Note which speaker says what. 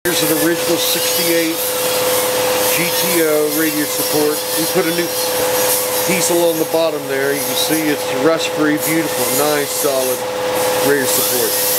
Speaker 1: Here's an original 68 GTO radiator support. We put a new piece along the bottom there. You can see it's rust-free, beautiful, nice, solid radiator support.